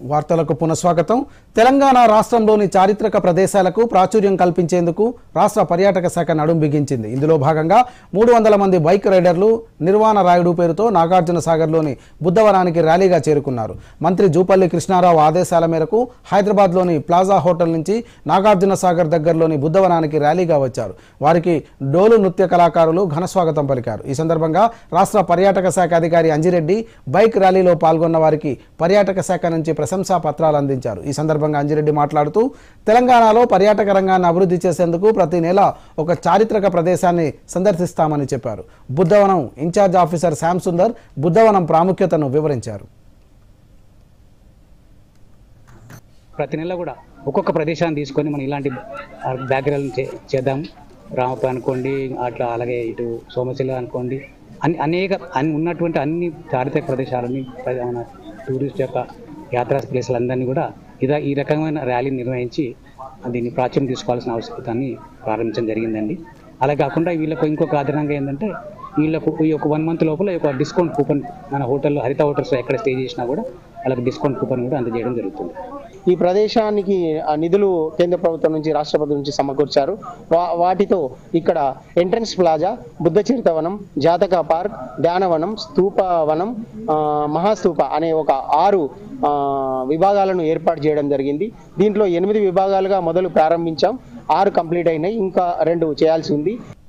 వార్తలకు పునఃస్వాగతం. తెలంగాణ రాష్ట్రంలోని చారిత్రక ప్రదేశాలకు ప్రాచుర్యం కల్పించేందుకు రాష్ట్ర పర్యాటక శాఖ నడుం బిగించింది. ఇందులో భాగంగా 300 మంది బైక్ రైడర్లు నిర్వాణ రాయుడు పేరుతో నాగార్జున సాగర్లోని బుద్ధవనానికి ర్యాలీగా చేరుకున్నారు. మంత్రి జూపల్లి కృష్ణారావు ఆదేశాల మేరకు హైదరాబాద్లోని ప్లాజా హోటల్ నుంచి నాగార్జున సాగర్ దగ్గరలోని బుద్ధవనానికి ర్యాలీగా వచ్చారు. వారికి డోలు నృత్య కళాకారులు ఘనస్వాగతం పలికారు. ఈ సందర్భంగా రాష్ట్ర పర్యాటక శాఖ అధికారి అంజిరెడ్డి బైక్ ర్యాలీలో పాల్గొన్న వారికి పర్యాటక శాఖ నుంచి ప్రశంసా పత్రాలు అందించారు. ఈ సందర్భంగా అంజిరెడ్డి మాట్లాడుతూ తెలంగాణలో పర్యాటక రంగాన్ని అభివృద్ధి చేసేందుకు ప్రతి నెల ఒక చారిత్రక ప్రదేశాన్ని సందర్శిస్తామని చెప్పారు. బుద్ధవనం ఇన్ఛార్జ్ ఆఫీసర్ శ్యామ్ సుందర్ బుద్ధవనం ప్రాముఖ్యతను వివరించారు. ప్రతి నెల కూడా ఒక్కొక్క ప్రదేశాన్ని తీసుకొని మనం ఇలాంటి బ్యాక్గ్రౌండ్ చేద్దాం. రామప్ప అనుకోండి, అట్లా అలాగే ఇటు సోమశిల అనుకోండి, అనేక ఉన్నటువంటి అన్ని చారిత్రక ప్రదేశాలని మన టూరిస్ట్ యొక్క యాత్రా ప్లేసులందరినీ కూడా ఈ రకమైన ర్యాలీ నిర్వహించి దీన్ని ప్రాచుర్యం తీసుకోవాల్సిన ఆవశ్యకతని ప్రారంభించడం జరిగిందండి. అలా కాకుండా వీళ్ళకు ఇంకొక అదనంగా ఏంటంటే వీళ్ళకు ఈ ఒక 1 మంత్ లోపల ఒక డిస్కౌంట్ కూపన్ మన హోటల్లో హరిత హోటల్స్లో ఎక్కడ స్టే చేసినా కూడా వాళ్ళకి డిస్కౌంట్ కూపన్ కూడా అందజేయడం జరుగుతుంది. ఈ ప్రదేశానికి నిధులు కేంద్ర ప్రభుత్వం నుంచి రాష్ట్ర ప్రభుత్వం నుంచి సమకూర్చారు. వాటితో ఇక్కడ ఎంట్రన్స్ ప్లాజా, బుద్ధ చరితవనం, జాతక పార్క్, ధ్యానవనం, స్తూపవనం, మహాస్తూప అనే ఒక 6 విభాగాలను ఏర్పాటు చేయడం జరిగింది. దీంట్లో 8 విభాగాలుగా మొదలు ప్రారంభించాం. 6 కంప్లీట్ అయినాయి, ఇంకా 2 చేయాల్సి ఉంది.